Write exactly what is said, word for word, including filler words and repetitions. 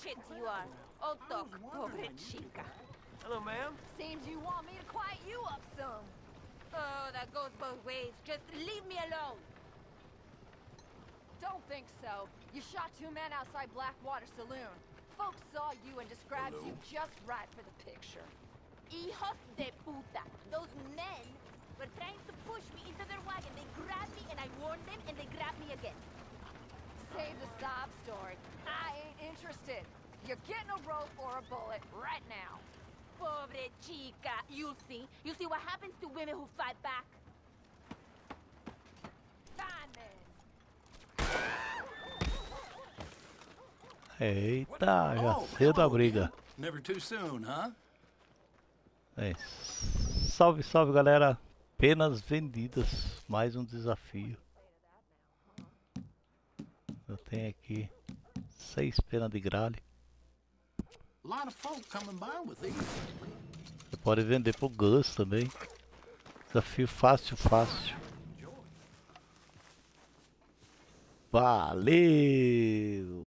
shit you are. Otok, pobre chica. Hello, ma'am. Seems you want me to quiet you up some. Oh, that goes both ways. Just leave me alone. Don't think so. You shot two men outside Blackwater Saloon. Folks saw you and described you just right for the picture. Hijos de puta. Those men were trying to push me into their wagon. They grabbed me and I warned them and they grabbed me again. Save the sob story. I ain't interested. You're getting a rope or a bullet right now. Pobre chica. You'll see. You'll see what happens to women who fight back. Fine then. Eita, já cedo a briga. Never too soon, huh? É. Salve, salve galera. Penas vendidas. Mais um desafio. Eu tenho aqui seis penas de gralha. Você pode vender pro Gus também. Desafio fácil, fácil. Valeu!